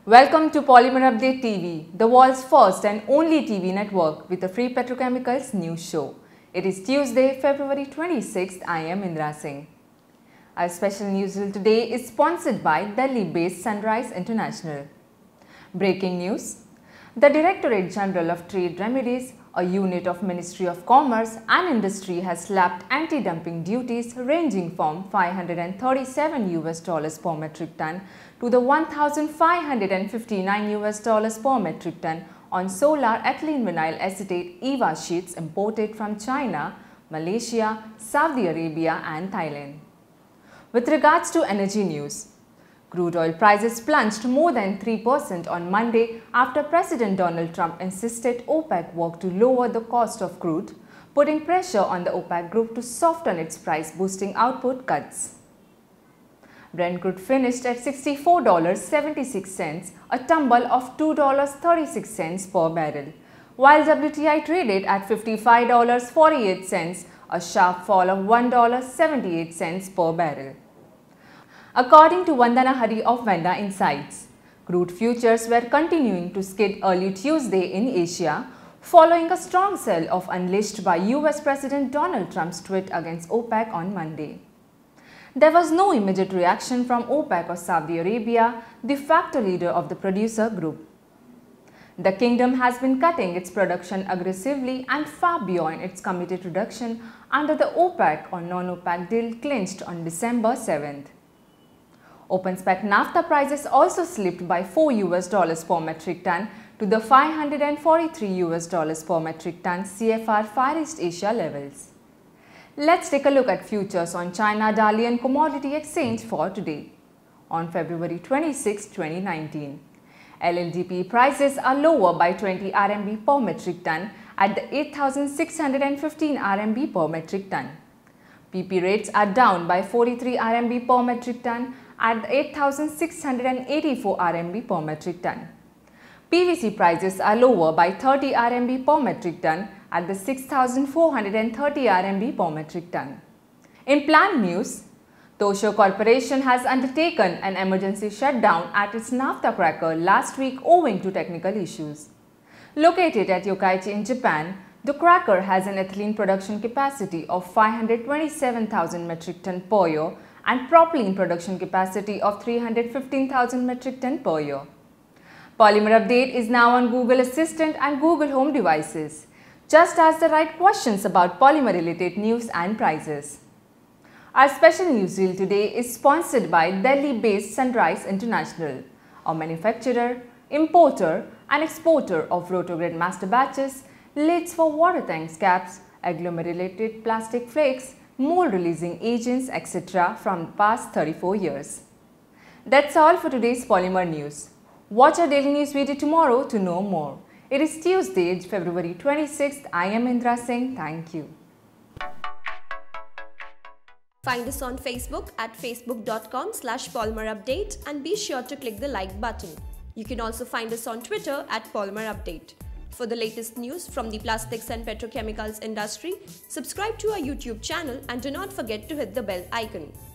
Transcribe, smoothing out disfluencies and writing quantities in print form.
Welcome to Polymer Update TV, the world's first and only TV network with a free petrochemicals news show. It is Tuesday, February 26th. I am Indra Singh. Our special news reel today is sponsored by Delhi-based Sunrise International. Breaking news: the Directorate General of Trade Remedies, a unit of Ministry of Commerce and Industry, has slapped anti-dumping duties ranging from $537 per metric ton to the $1,559 per metric ton on solar ethylene vinyl acetate EVA sheets imported from China, Malaysia, Saudi Arabia and Thailand. With regards to energy news, crude oil prices plunged more than 3% on Monday after President Donald Trump insisted OPEC work to lower the cost of crude, putting pressure on the OPEC group to soften its price, boosting output cuts. Brent crude finished at $64.76, a tumble of $2.36 per barrel, while WTI traded at $55.48, a sharp fall of $1.78 per barrel. According to Vandana Hari of Venda Insights, crude futures were continuing to skid early Tuesday in Asia, following a strong sell-off unleashed by US President Donald Trump's tweet against OPEC on Monday. There was no immediate reaction from OPEC or Saudi Arabia, the de facto leader of the producer group. The kingdom has been cutting its production aggressively and far beyond its committed reduction under the OPEC or non-OPEC deal clinched on December 7th. Open spec naphtha prices also slipped by $4 per metric ton to the $543 per metric ton CFR Far East Asia levels. Let's take a look at futures on China Dalian Commodity Exchange for today, on February 26, 2019. LLDPE prices are lower by 20 RMB per metric ton at the 8,615 RMB per metric ton. PP rates are down by 43 RMB per metric ton at 8,684 RMB per metric ton. PVC prices are lower by 30 RMB per metric ton at the 6,430 RMB per metric ton. In plant news, Tosho Corporation has undertaken an emergency shutdown at its naphtha cracker last week owing to technical issues. Located at Yokkaichi in Japan, the cracker has an ethylene production capacity of 527,000 metric ton per year and propylene production capacity of 315,000 metric ton per year. Polymer Update is now on Google Assistant and Google Home devices. Just ask the right questions about polymer related news and prices. Our special news reel today is sponsored by Delhi-based Sunrise International, a manufacturer, importer and exporter of rotograde master batches, lids for water tanks caps, agglomerated plastic flakes, mold releasing agents, etc. from the past 34 years. That's all for today's Polymer News. Watch our daily news video tomorrow to know more. It is Tuesday, February 26th. I am Indra Singh. Thank you. Find us on Facebook at facebook.com/polymerupdate and be sure to click the like button. You can also find us on Twitter at Polymer Update. For the latest news from the plastics and petrochemicals industry, subscribe to our YouTube channel and do not forget to hit the bell icon.